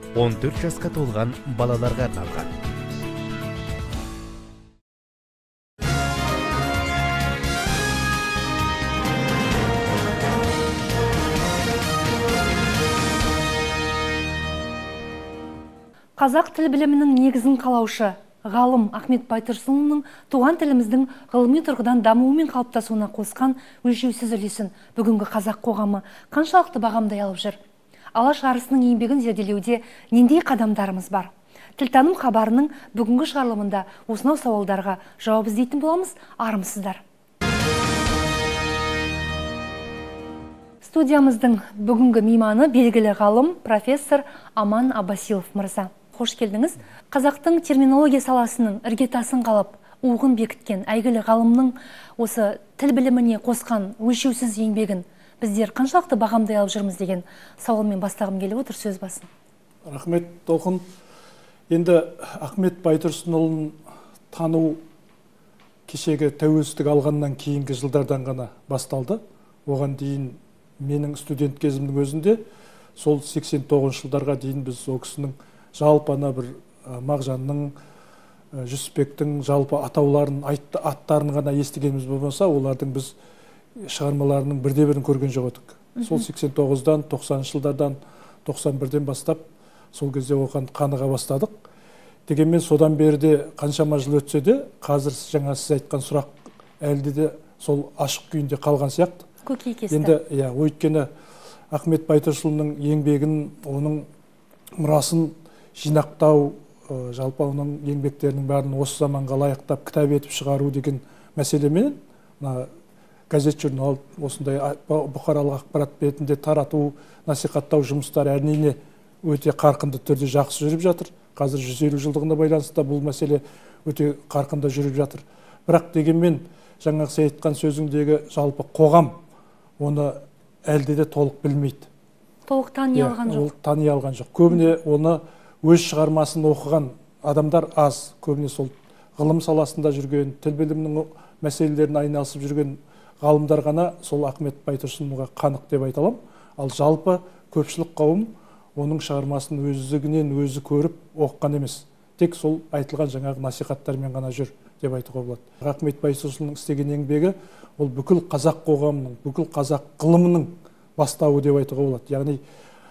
14 жасқа толған балаларға арналған. Қазақ тіл білімінің негізін қалаушы ғалым Ахмет Байтұрсынұлының туған тіліміздің ғылыми тұрғыдан дамуы мен қалыптасуына қосқан өлшеусіз үлесін бүгінгі қазақ қоғамы қаншалықты бағамдай алып жүр? Алаш арысының еңбегін зерделеуде нендей қадамдарымыз бар? Тілтаным хабарының бүгінгі шығарылымында осынау сауалдарға жауап іздейтін боламыз, армысыздар. Студиямыздың бүгінгі мейманы белгілі ғалым профессор Аман Абасилов мырза. Қош келдіңіз. Қазақтың терминология саласының іргетасын қалап, уғын бекіткен әйгілі ғалымның осы тіл біліміне қосқан өлшеусіз еңбегін біздер қаншалықты бағамдай алып жүрміз деген сауалмен бастағым келіп отыр, сөз басын. Рахмет, Толқын. Енді Ахмет Байтұрсынұлын тану кешегі тәуелсіздік алғаннан кейінгі жылдардан ғана басталды. Оған дейін менің студент кезімнің өзінде сол 89 жылдарға дейін біз ол кісінің жалпы ана бір Мағжанның, Жүсіпбектің жалпы атауларын, аттарын ғана естігеніміз болмаса, олардың біз шығармаларының бірде-бірін көрген жоқ едік. Сол 89-дан, 90 жылдардан, 91-ден бастап сол кезде оған қаныға бастадық. Дегенмен содан берде қаншама жыл өтсе де, қазір жаңа сіз айтқан сұрақ әлде де сол ашық күйінде қалған сияқты. Көкейкесті. Енді өйткені Ахмет Байтұрсынұлының еңбегін, оның мұрасын жинақтау, жалпы оның еңбектерінің бәрін осы заманға лайықтап кітап етіп шығару деген мәселемен газет журнал осындай бұқаралық ақпарат бетінде тарату, насихаттау жұмыстары әрине өте қарқынды түрде жақсы жүріп жатыр. Қазір 150 жылдығына байланысты бұл мәселе өте қарқынды жүріп жатыр. Бірақ дегенмен жаңағы сіз айтқан сөзіңдегі жалпы қоғам оны әлде де толық білмейді. Толық тани алған жоқ. Тани алған жоқ. Көбіне оны өз шығармасын оқыған адамдар аз. Көбіне сол ғылым саласында жүрген, тіл білімінің мәселелерін айналысып жүрген ғалымдар ғана сол Ахмет Байтұрсынұлға қанық деп айта аламын. Ал жалпы көпшілік қауым оның шығармасын өздігінен өзі көріп оқыған емес. Тек сол айтылған жаңағы насихаттармен ғана жүр деп айтуға болады. Ахмет Байтұрсынұлының істеген еңбегі ол бүкіл қазақ қоғамының, бүкіл қазақ ғылымының бастауы деп айтуға болады. Яғни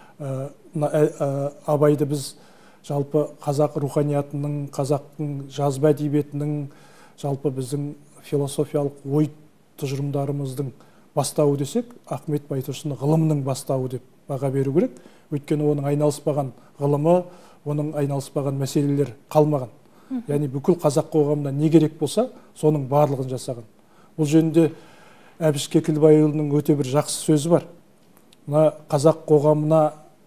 Абайды біз жалпы қазақ руханиятының, қазақтың жазба әдебиетінің, жалпы біздің философиялық ой тұжырымдарымыздың бастауы десек, Ахмет Байтұрсынұлы ғылымның бастауы деп баға беру керек. Өйткені оның айналыспаған ғылымы, оның айналыспаған мәселелер қалмаған. Яғни бүкіл қазақ қоғамына не керек болса, соның барлығын жасаған. Бұл жөнінде Әбіш Кекілбайұлының өте бір жақсы сөзі бар. Мына қазақ қоғамына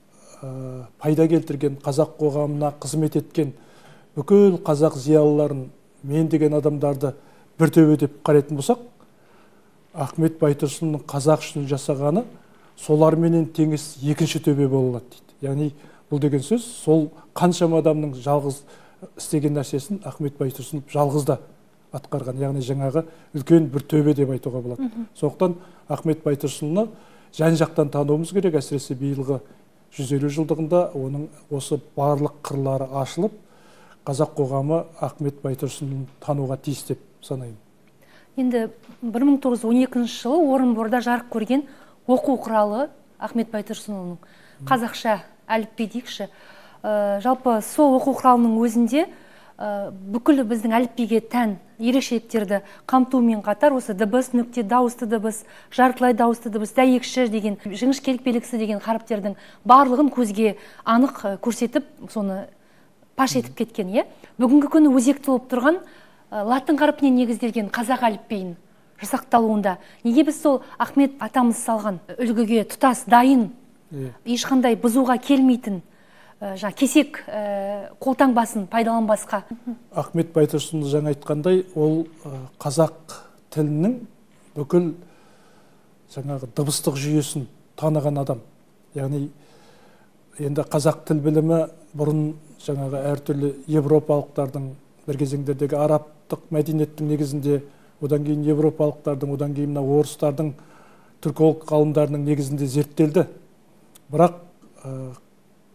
пайда келтірген, қазақ қоғамына қызмет еткен бүкіл қазақ зиялыларын, мен деген адамдарды бір төбе деп қарайтын болсақ, Ахмет Байтұрсынұлының қазақ үшін жасағаны соларменен теңес екінші төбе бола алады дейді. Яғни бұл деген сөз, сол қаншама адамның жалғыз істеген нәрсесін Ахмет Байтұрсынұлы жалғыз да атқарған. Яғни жаңағы үлкен бір төбе деп айтуға болады. Сондықтан Ахмет Байтұрсынұлыны жан-жақтан тануымыз керек, әсіресе биылғы 150 жылдығында оның осы барлық қырлары ашылып, қазақ қоғамы Ахмет Байтұрсынұлын тануға тиіс деп санаймын. Енді 1912 жылы Орынборда жарық көрген оқу құралы Ахмет Байтұрсынұлының қазақша әліпби дейікші. Жалпы сол оқу құралының өзінде бүкіл біздің әліпбиге тән ерекшеліктерді қамтумен қатар осы дыбыс, нүкте, дауысты дыбыс, жартылай дауысты дыбыс, дәйекші деген, жіңішкелік белгісі деген харіптердің барлығын көзге анық көрсетіп, соны паш етіп кеткен. Бүгінгі күні өзекті болып тұрған латын қарпіне негізделген қазақ әліпбиін жасақталуында неге біз сол Ахмет атамыз салған үлгіге тұтас дайын, ешқандай бұзуға келмейтін кесек қолтаңбасын пайдаланбасқа? Ахмет Байтұрсынұлы жаңа айтқандай, ол қазақ тілінің бүкіл жаңағы дыбыстық жүйесін таныған адам. Яғни енді қазақ тіл білімі бұрын жаңағы әртүрлі европалықтардың бір кезеңдердегі арабтық мәдениеттің негізінде, одан кейін европалықтардың, одан кейін орыстардың, түрколог ғалымдарының негізінде зерттелді. Бірақ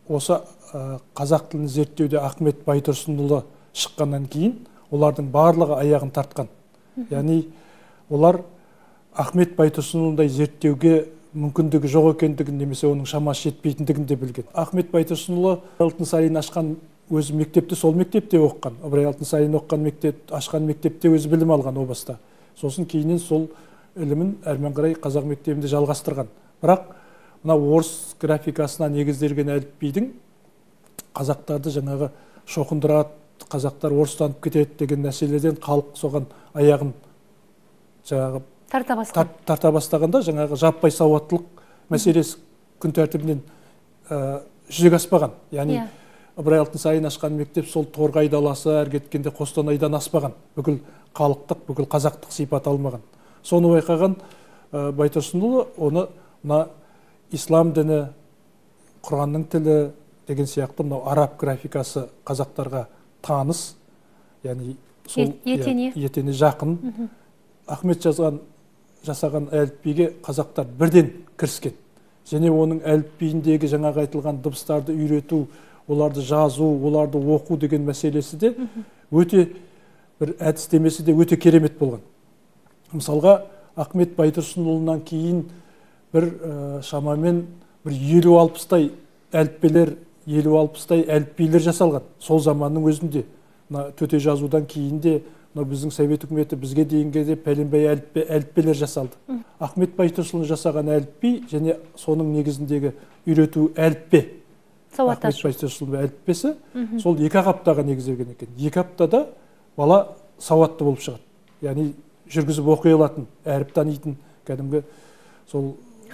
осы қазақ тілін зерттеуде Ахмет Байтұрсынұлы шыққаннан кейін олардың барлығы аяғын тартқан. Яғни олар Ахмет Байтұрсынұлындай зерттеуге мүмкіндігі жоқ екендігін немесе оның шамасы жетпейтіндігін де білген. Ахмет Байтұрсынұлы Алтынсарин ашқан өзі мектепте сол мектепте оқыған. Ыбырай Алтынсарин оқыған ашқан мектепте өзі білім алған о баста. Сосын кейіннен сол ілімін әрмен қарай қазақ мектебінде жалғастырған. Бірақ мына орыс графикасына негізделген әліпбидің қазақтарды жаңағы шоқындырады, қазақтар орыстанып кетеді деген мәселеден халық соған аяғын жаңағы тарта бастағанда жаңағы жаппай сауаттылық мәселесі күн тәртібінен жүзеге аспаған. Яғни Ыбырай Алтынсарин ашқан мектеп сол Торғай даласы, әрі кеткенде Қостанайдан аспаған. Бүкіл халықтық, бүкіл қазақтық сипат алмаған. Соны байқаған Байтұрсынұлы оны мына ислам діні, Құранның тілі деген сияқты мынау араб графикасы қазақтарға таныс, яғни сол етене жақын. Ахмет жасаған әліпбиге қазақтар бірден кіріскен. Және оның әліпбиіндегі жаңағы айтылған дыбыстарды үйрету, оларды жазу, оларды оқу деген мәселесі де өте бір әдістемесі де өте керемет болған. Мысалға Ахмет Байтұрсынұлынан кейін бір шамамен бір 50-60-тай әліппелер, 50-60-тай әліпбилер жасалған. Сол заманның өзінде төте жазудан кейін де біздің совет үкіметі бізге дейінге де пәленбай әліппелер жасалды. Ахмет Байтұрсынұлы жасаған әліпби және соның негізіндегі үйрету әліппе, Ахмет Байтұрсынұлы әліппесі, сол 2 аптаға негізделген екен. 2 аптада бала сауатты болып шығады. Яғни жүргізіп оқи алатын, әріп танитын, кәдімгі сол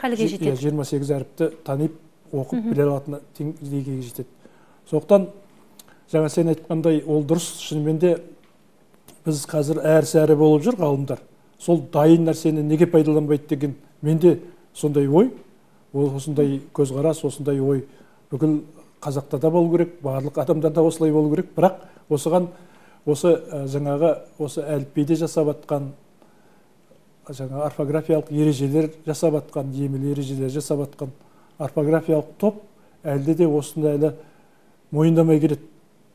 28 әріпті танып, оқып біле алатын деңгейге жетеді. Сондықтан жаңа сен айтқандай ол дұрыс, шынымен де біз қазір әрі-сәрі болып жүр ғалымдар. Сол дайын нәрсені неге пайдаланбайды деген менде сондай ой, осындай көзқарас, осындай ой бүкіл қазақта да болу керек, барлық адамдарда осылай болу керек. Бірақ осыған осы жаңағы осы әліпбиде жасап атқан жаңа орфографиялық ережелер жасап атқан, емле ережелер жасап атқан орфографиялық топ әлде де осында әлі мойындамай келеді.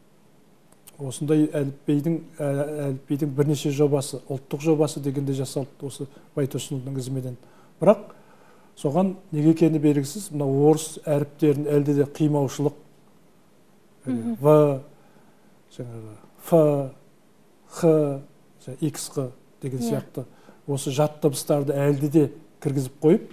Осындай әліпбидің бірнеше жобасы, ұлттық жобасы дегенде жасалды осы Байтұрсынұлының ізіменен. Бірақ соған неге екені белгісіз, мына орыс әріптерін әлде де қимаушылық, В, Ф, Х, XQ деген сияқты осы жат дыбыстарды әлде де кіргізіп қойып,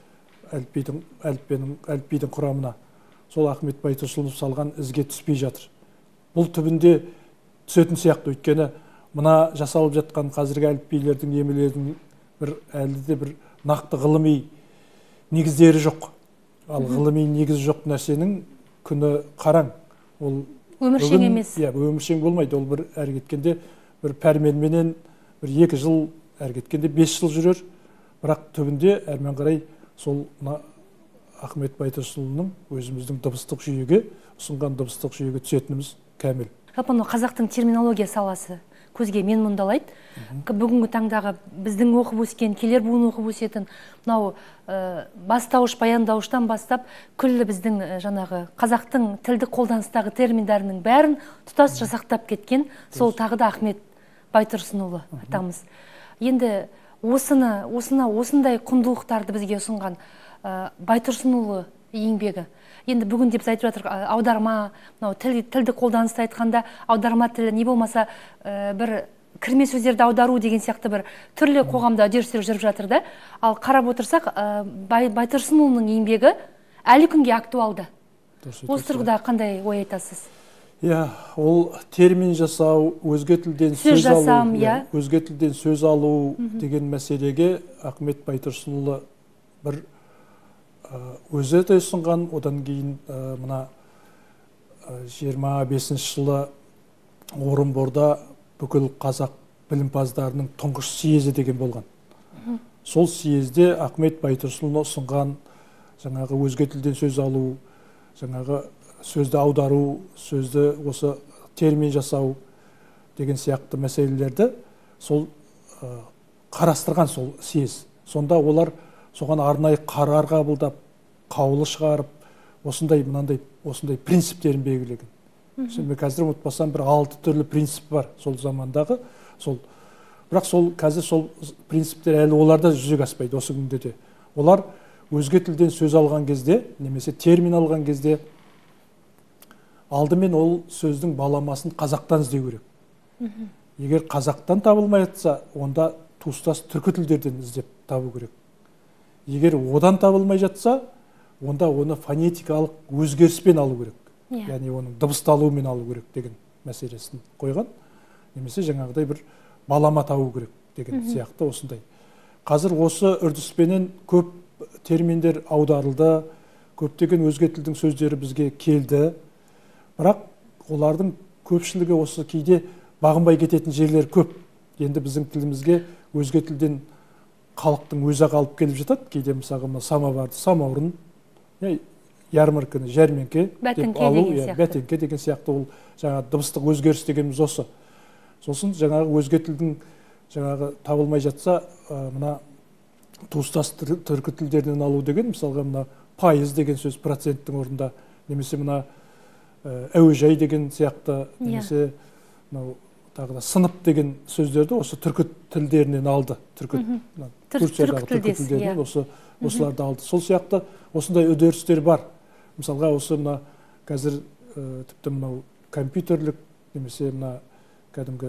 әліпбидің құрамына сол Ахмет Байтұрсынұлы салған ізге түспей жатыр. Бұл түбінде түсетін сияқты, өйткені мына жасалып жатқан қазіргі әліпбилердің, емлелердің әлде де бір нақты ғылыми негіздері жоқ. Ал ғылыми негіз жоқ нәрсенің күні қараң. Ол өміршең емес. Өміршең болмайды. Ол бір әрі кеткенде бір пәрменменен бір 2 жыл, әрі кеткенде 5 жыл жүрер. Бірақ түбінде әрмен қарай сол Ахмет Байтұрсынұлының өзіміздің дыбыстық жүйеге, ұсынған дыбыстық жүйеге түсетініміз кәміл. Жалпы қазақтың терминология саласы көзге мен мұндалайды. Бүгінгі таңдағы біздің оқып өскен, келер буын оқып өсетін мынау бастауыш, баяндауыштан бастап күллі біздің жаңағы қазақтың тілдік қолданыстағы терминдерінің бәрін тұтас жасақтап кеткен сол тағы да Ахмет Байтұрсынұлы атамыз. Енді осындай құндылықтарды бізге ұсынған Байтұрсынұлы еңбегі. Енді бүгін деп айтып жатыр, аударма, тілді қолданысты айтқанда аударма тілі не болмаса бір кірме сөздерді аудару деген сияқты бір түрлі қоғамда үдерістер жүріп жатыр да. Ал қарап отырсақ, Байтұрсынұлының еңбегі әлі күнге актуалды. Осы тұрғыда қандай ой айтасыз? Ол термин жасау, өзге тілден сөз алу деген мәселеге Ахмет Байтұрсынұлы бір өзі де ұсынған. Одан кейін мына 25 жылы Орынборда бүкіл қазақ білімпаздарының тұңғыш съезі деген болған. Сол съезде Ахмет Байтұрсынұлы ұсынған жаңағы өзге тілден сөз алу, жаңағы сөзді аудару, сөзді осы термин жасау деген сияқты мәселелерді сол қарастырған сол съез. Сонда олар соған арнайы қарар қабылдап, қаулы шығарып, осындай принциптерін белгілеген. Мен қазір ұмытпасам бір 6 түрлі принцип бар сол замандағы. Бірақ қазір сол принциптер әлі оларда жүзеге аспайды осы күнде де. Олар өзге тілден сөз алған кезде, немесе термин алған кезде алдымен ол сөздің баламасын қазақтан іздеу керек. Егер қазақтан табылмай жатса, онда туыстас түркі тілдерден іздеп табу керек. Егер одан табылмай жатса, онда оны фонетикалық өзгеріспен алу керек. Яғни оның дыбысталуымен алу керек деген мәселесін қойған. Немесе жаңағыдай бір балама табу керек деген сияқты осындай. Қазір осы үрдіспенен көп терминдер аударылды, көптеген өзге тілдің сөздері бізге келді. Бірақ олардың көпшілігі осы кейде бағынбай кететін жерлер көп. Енді біздің тілімізге өзге тілден халықтың өзі алып келіп жатады. Кейде мысалы самоварды самаурын, ярмарканы жәрменке деп алу, бәтеңке деген сияқты ол жаңағы дыбыстық өзгеріс дегеніміз осы. Сосын жаңағы өзге тілдің жаңағы табылмай жатса, мына туыстас түркі тілдерінен алу деген, мысалға мына пайыз деген сөз проценттің орнында, немесе мына әуежай деген сияқты, немесе тағы да сынып деген сөздерді осы түркі тілдерінен алды. Түркі тілдерінен осыларды алды. Сол сияқты осындай үдерістер бар. Мысалға осы мына қазір тіпті мынау компьютерлік немесе мына кәдімгі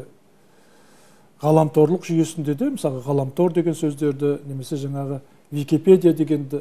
ғаламторлық жүйесінде де, мысалы ғаламтор деген сөздерді, немесе жаңағы Википедия дегенді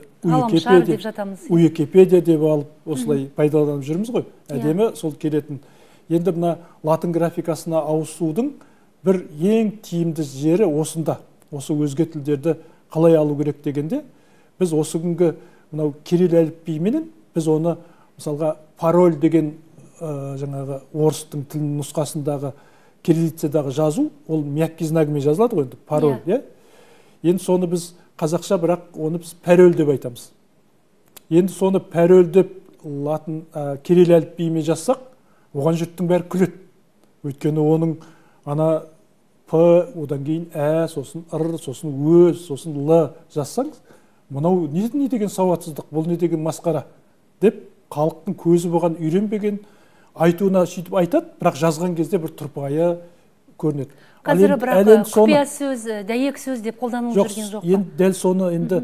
Уикипедия деп алып, осылай пайдаланып жүрміз ғой. Әдемі сол келетін. Енді мына латын графикасына ауысудың бір ең тиімді жері осында. Осы өзге тілдерді қалай алу керек дегенде, біз осы күнгі мынау кирилл әліпбиіменен біз оны мысалға пароль деген жаңағы орыстың тілінің нұсқасындағы кириллицадағы жазу, ол мягкий знагымен жазылады ғой, пароль, Енді соны біз қазақша, бірақ оны біз пароль деп айтамыз. Енді соны пароль деп латын кирилл әліпбиімен жазсақ, оған жұрттың бәрі күледі. Өйткені оның ана П, одан кейін Ә, сосын Р, сосын Ö, сосын Л жазсаңыз, мынау не деген сауатсыздық, бұл не деген масқара деп халықтың көзі болған үйренбеген, айтуына сөйтіп айтады, бірақ жазған кезде бір тұрпайы көрінеді. Қазір бірақ құпия сөз, дәйек сөз деп қолданылып жүрген жоқ па? Енді дәл соны енді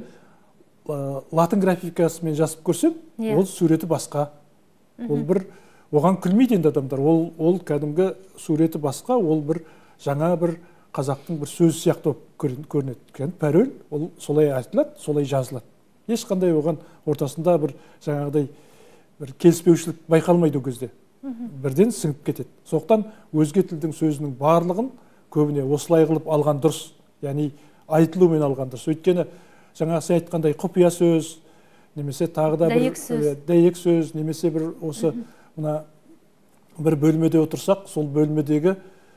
латын графикасымен жазып көрсем, ол суреті басқа. Ол бір оған күлмейді енді адамдар. Ол кәдімгі суреті басқа, ол бір жаңа бір қазақтың бір сөзі сияқты көрінеді. Пароль, ол солай айтылады, солай жазылады. Ешқандай оған ортасында бір жаңағыдай бір келіспеушілік байқалмайды ол кезде. Бірден сіңіп кетеді. Соқтан өзге тілдің сөзінің барлығын көбіне осылай қылып алған дұрыс, яғни айтылумен алған дұрыс. Өйткені жаңа сен айтқандай құпия сөз, немесе тағы да бір дәйек сөз, немесе бір осы мына бір бөлмеде отырсақ, сол бөлмедегі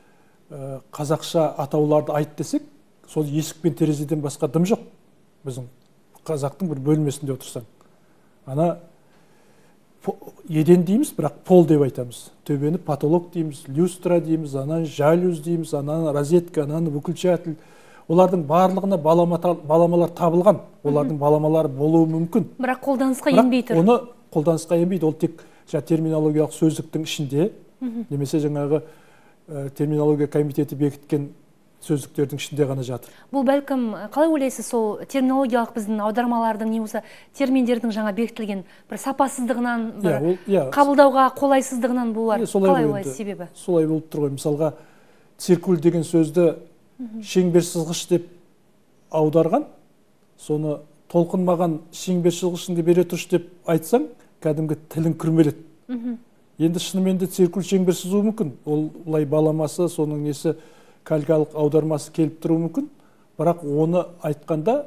қазақша атауларды айт десек, сол есік пен терезеден басқа дым жоқ. Біздің қазақтың бір бөлмесінде отырсаң. Ана еден дейміз, бірақ пол деп айтамыз. Төбені потолок дейміз, люстра дейміз, анан жалюз дейміз, анан розетка, анан выключатель. Олардың барлығына баламалар табылған. Олардың баламалары болуы мүмкін. Бірақ қолданысқа енбей тұр. Оны қолданысқа енбейді. Ол тек терминологиялық сөздіктің ішінде, немесе жаңағы терминология комитеті бекіткен сөздіктердің ішінде ғана жатыр. Бұл бәлкім, қалай ойлайсыз, сол терминологиялық біздің аудармалардың не болса, терминдердің жаңа бекітілген бір сапасыздығынан, қабылдауға қолайсыздығынан болар. Қалай ойлайсыз себебі? Солай болып тұр ғой. Мысалға, циркуль деген сөзді шеңбер сызғыш деп аударған, соны толқынмаған шеңбер сызғышыңды бере тұршы деп айтсаң, кәдімгі тілін күрмеледі. Енді шынымен де циркуль шеңбер сызуы мүмкін. Ол олай баламасы, соның несі калькалық аудармасы келіп тұру мүмкін. Бірақ оны айтқанда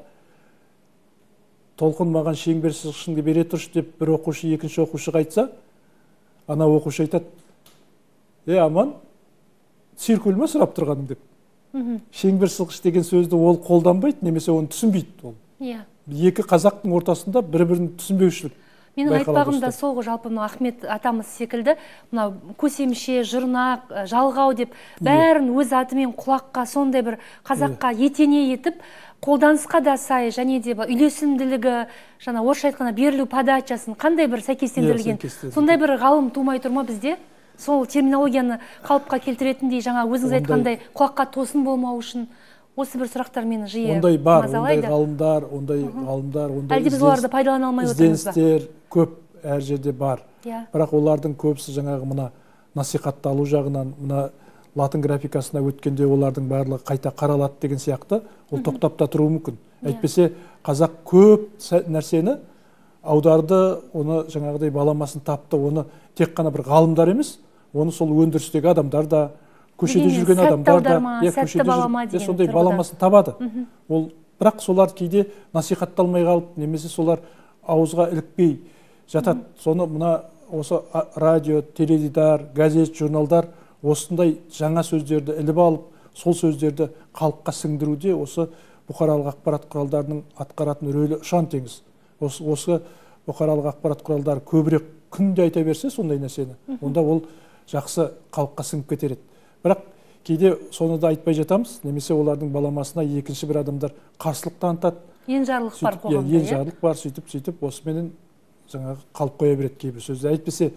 толқынмаған шеңбер сызғышыңды бере тұршы деп бір оқушы екінші оқушыға айтса, ана оқушы айтады: аман, циркуль ма сұрап тұрғаным деп. Шеңбер сызғыш деген сөзді ол қолданбайды, немесе оны түсінбейді. Екі қазақтың ортасында бір-бірін түсінбеушілік. Менің байқала айтпағым да достар. сол ғой, жалпы мына Ахмет атамыз секілді, мына көсемше, жұрнақ, жалғау деп бәрін өз атымен құлаққа сондай бір қазаққа етене етіп, қолданысқа да сай, және де үйлесімділігі, жаңа орысша айтқанда берілу подачасын қандай бір сәйкестендірілген, сондай бір ғалым тумай тұр ма бізде? Сол терминологияны қалыпқа келтіретіндей, жаңа өзіңіз айтқандай құлаққа тосын болмау үшін, осы бір сұрақтар мені жиі мазалайды. Ондай ғалымдар, әлде біз оларды пайдалана алмай отырмыз ба? Ізденістер көп әр жерде бар. Бірақ олардың көбісі жаңағы мына насихатталу жағынан, мына латын графикасына өткенде олардың барлығы қайта қаралады деген сияқты, ол тоқтап та тұруы мүмкін. Әйтпесе қазақ көп нәрсені аударды, оны жаңағыдай баламасын тапты, оны тек қана бір ғалымдар емес, оны сол өндірістегі адамдар да, көшеде жүрген адамдар да, сондай баламасын табады. Ол бірақ солар кейде насихатталмай қалып, немесе солар ауызға ілікпей жатады. Соны мына осы радио, теледидар, газет, журналдар осындай жаңа сөздерді іліп алып, сол сөздерді халыққа сіңдіруде осы бұқаралық ақпарат құралдарының атқаратын рөлі ұшан теңіз. Осы бұқаралық ақпарат құралдары көбірек күнде айта берсе сондай нәрсені, онда ол жақсы халыққа сіңіп кетер еді. Бірақ кейде соны да айтпай жатамыз, немесе олардың баламасына екінші бір адамдар қарсылық танытады. Енжарлық бар қоғамда. Енжарлық бар, сөйтіп осыменен жаңағы қалып қоя береді кейбір сөзді. Әйтпесе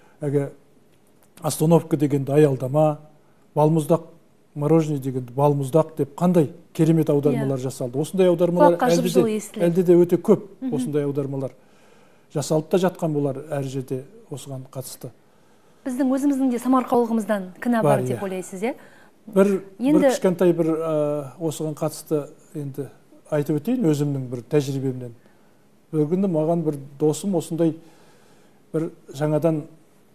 остановка дегенді аялдама, балмұздақ, мороженое дегенді балмұздақ деп қандай керемет аудармалар жасалды. Осындай аудармалар әлде де өте көп, осындай аудармалар жасалып та жатқан болар әр жерде осыған қатысты. Біздің өзіміздің де самарқаулығымыздан кінә бар деп ойлайсыз, е? Бір кішкентай бір осыған қатысты енді айтып өтейін өзімнің бір тәжірибемнен. Бір күні маған бір досым осындай бір жаңадан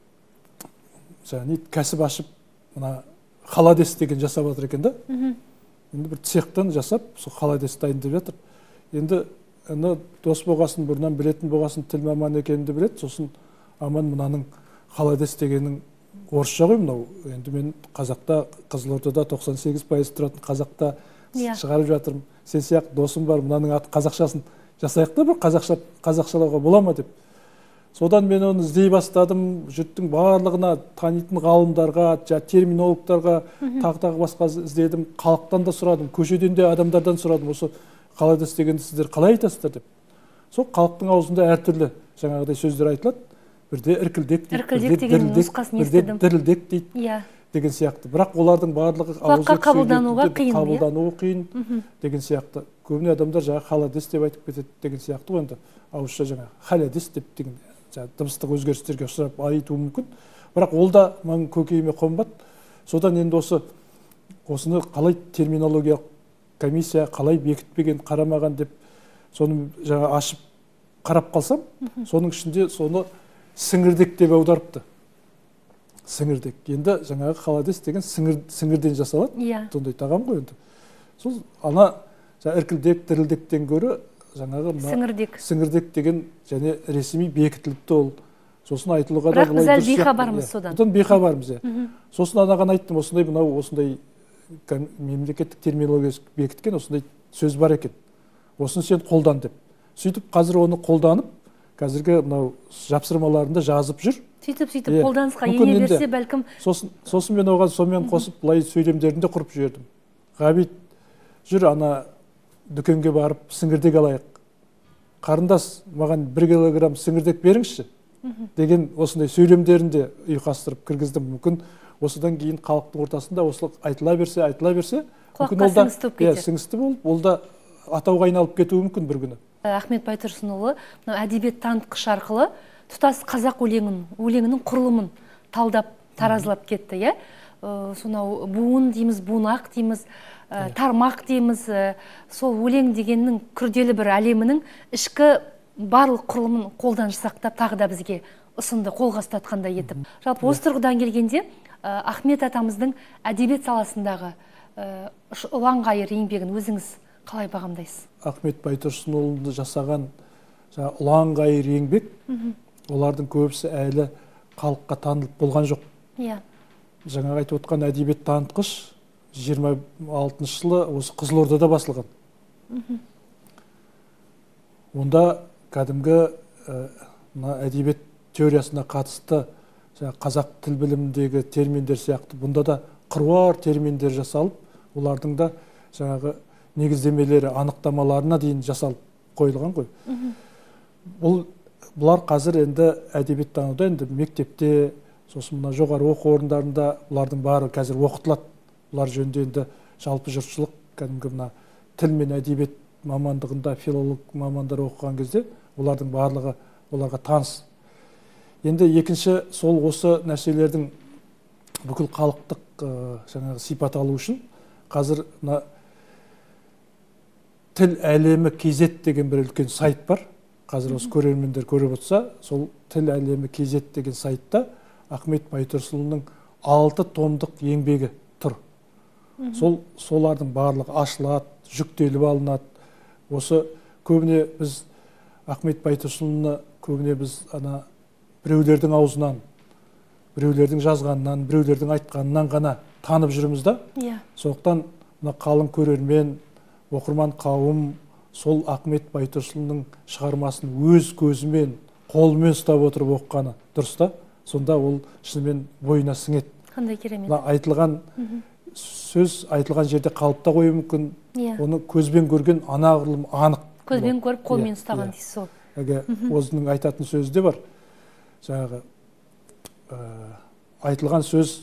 кәсіп ашып, мына холодец деген жасап жатыр екен да. Енді бір цехтан жасап, сол холодец дайындап жатыр. Енді дос болғасын, бұрыннан білетін болғасын, тіл маманы екенімді біледі, сосын аман мынаның холодец дегенің орысша ғой мынау. Енді мен қазақта, Қызылордада 98% тұратын қазақта шығарып жатырмын. Сен сияқты досым бар, мынаның аты қазақшасын жасайық та бір қазақшалауға бола ма деп. Содан мен оны іздей бастадым, жұрттың барлығына, танитын ғалымдарға, терминологтарға, тағы басқа іздедім, халықтан да сұрадым, көшеден де адамдардан сұрадым, осы холодец дегенді сіздер қалай айтасыздар деп. Сол халықтың аузында әртүрлі жаңағыдай сөздер айтылады. Бірде іркілдек дейді, бірде дірілдек дейді деген сияқты. Бірақ олардың барлығы ауызға қабылдануы қиын деген сияқты. Көбіне адамдар жаңа холодец деп айтып кетеді деген сияқты ғой, енді ауызша жаңа холодец деп деген дыбыстық өзгерістерге ұшырап айтуы мүмкін. Бірақ ол да маған көкейіме қонбады. Содан енді осыны қалай терминологиялық комиссия қалай бекітпеген, қарамаған деп соны жаңа ашып қарап қалсам, соның ішінде соны сіңірдек деп аударыпты. Сіңірдек. Енді жаңағы холодец деген сіңірден жасалады. Сондай тағам ғой енді. Сол іркілдек, дірілдектен гөрі жаңағы сіңірдек деген және ресми бекітіліпті ол. Сосын айтылуға да бірақ біз әлі бейхабармыз содан. Содан бейхабармыз. Сосын анаған айттым, осындай мемлекеттік терминология бекіткен осындай сөз бар екен. Осын сен қолдан деп. Сөйтіп қазір оны қолданып, қазіргі мынау жапсырмаларында жазып жүр. Сөйтіп қолданысқа ене берсе бәлкім. Сосын мен оған сонымен қосып былай сөйлемдерінде құрып жібердім. Ғабит, жүр дүкенге барып сіңірдек алайық. Қарындас, маған 1 килограмм сіңірдек беріңізші деген осындай сөйлемдерінде ұйқастырып кіргіздім. Мүмкін осыдан кейін халықтың ортасында осылық айтыла берсе, құлаққа сіңісті болып, ол да атауға айналып кетуі мүмкін бір күні. Ахмет Байтұрсынұлы әдебиет танытқыш арқылы тұтас қазақ өлеңінің құрылымын талдап, таразылап кетті. Сонау буын дейміз, буынақ дейміз, тармақ дейміз, сол өлең дегеннің күрделі бір әлемінің ішкі барлық құрылымын қолдан жасақтап тағы да бізге ұсынды, қолға ұстатқандай етіп. Жалпы осы тұрғыдан келгенде Ахмет атамыздың әдебиет саласындағы ұланғайыр еңбегін өзіңіз қалай бағамдайсыз? Ахмет Байтұрсынұлы жасаған ұланғайыр еңбек, олардың көбісі әлі халыққа танылып болған жоқ. Жаңа айтып отқан әдебиет танытқыш 26 жылы осы Қызылордада басылған. Онда кәдімгі мына әдебиет теориясына қатысты қазақ тіл біліміндегі терминдер сияқты бұнда да қыруар терминдер жасалып, олардың да жаңағы негіздемелері, анықтамаларына дейін жасалып қойылған ғой. Бұлар қазір енді әдебиеттануда енді мектепте, сосын мына жоғары оқу орындарында бұлардың бары қазір оқытылады. Бұлар жөнінде енді жалпы жұртшылық кәдімгі мына тіл мен әдебиет мамандығында филолог мамандар оқыған кезде олардың барлығы оларға таныс. Енді екінші сол осы нәрселердің бүкіл халықтық жаңағы сипат алу үшін қазір мына тіл әлемі KZ деген бір үлкен сайт бар. Қазір осы көрермендер көріп отырса, сол тіл әлемі KZ деген сайтта Ахмет Байтұрсынұлының 6 томдық еңбегі тұр. Солардың барлығы ашылады, жүктеліп алынады. Осы көбіне біз Ахмет Байтұрсынұлыны көбіне біз ана біреулердің аузынан, біреулердің жазғанынан, біреулердің айтқанынан ғана танып жүрміз да. Сондықтан мына қалың көрермен, оқырман қауым сол Ахмет Байтұрсынұлының шығармасын өз көзімен, қолымен ұстап отырып оқығаны дұрыс та. Сонда ол шынымен бойына сіңеді. Қандай керемет. Айтылған сөз айтылған жерде қалып та қоюы мүмкін. Оны көзбен көрген анағұрлым анық. Көзбен көріп, қолмен ұстаған дейсіз ол. Өзінің айтатын сөзі де бар. Жаңағы айтылған сөз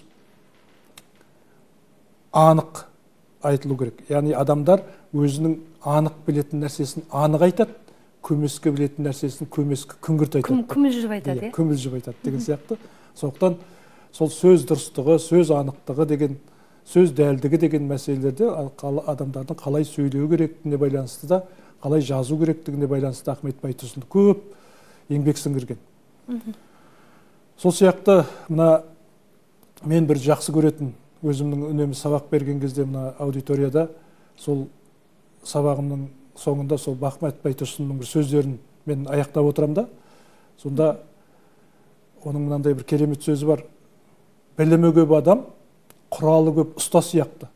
анық айтылу керек. Яғни адамдар өзінің анық білетін нәрсесін анық айтады, көмескі білетін нәрсесін көмескі күңгірт айтады. Күмілжіп айтады, күмілжіп айтады деген сияқты. Сондықтан сол сөз дұрыстығы, сөз анықтығы деген, сөз дәлдігі деген мәселелерде адамдардың қалай сөйлеу керектігіне байланысты да, қалай жазу керектігіне байланысты Ахмет Байтұрсынұлы көп еңбек сіңірген. Сол сияқты мына мен бір жақсы көретін, өзімнің үнемі сабақ берген кезде мына аудиторияда сол сабағымның соңында сол Ахмет Байтұрсынұлының бір сөздерін мен аяқтап отырам да, сонда оның мынандай бір керемет сөзі бар. Білімі көп адам, құралы көп ұста сияқты.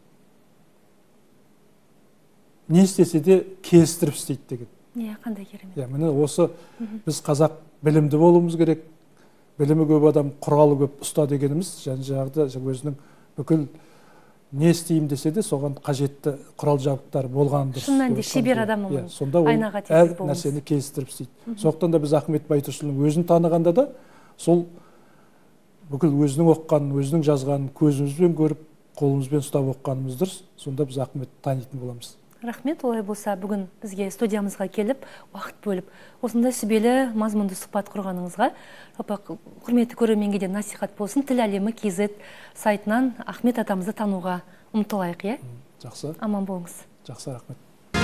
Не істесе де келістіріп істейді деген. Қандай керемет. Міне осы біз қазақ білімді болуымыз керек. Білімі көп адам, құралы көп ұста дегеніміз, жаңағыда өзінің бүкіл не істеймін десе де соған қажетті құрал жабдықтар болған дұрыс. Шын мәнінде шебер адамның сонда ол әр нәрсені келістіріп істейді. Сондықтан да біз Ахмет Байтұрсынұлының өзін танығанда да сол бүкіл өзінің оқығанын, өзінің жазғанын көзімізбен көріп, қолымызбен ұстап оқығанымыз дұрыс. Сонда біз Ахметті танитын боламыз. Рахмет, олай болса бүгін бізге студиямызға келіп, уақыт бөліп, осындай сүбелі мазмұнды сұхбат құрғаныңызға, құрметті көрерменге де насихат болсын. Тіл әлемі KZ сайтынан Ахмет атамызды тануға ұмтылайық, Жақсы. Аман болыңыз. Жақсы, рахмет.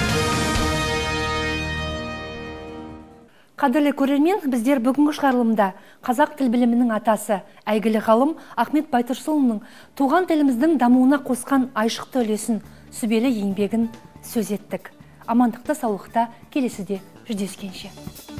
Қадірлі көрермен, біздер бүгінгі шығарылымда қазақ тіл білімінің атасы, әйгілі ғалым Ахмет Байтұрсынұлының туған тіліміздің дамуына қосқан айшықты үлесін, сүбелі еңбегін сөз еттік. Амандықта, саулықта келесіде жүздескенше.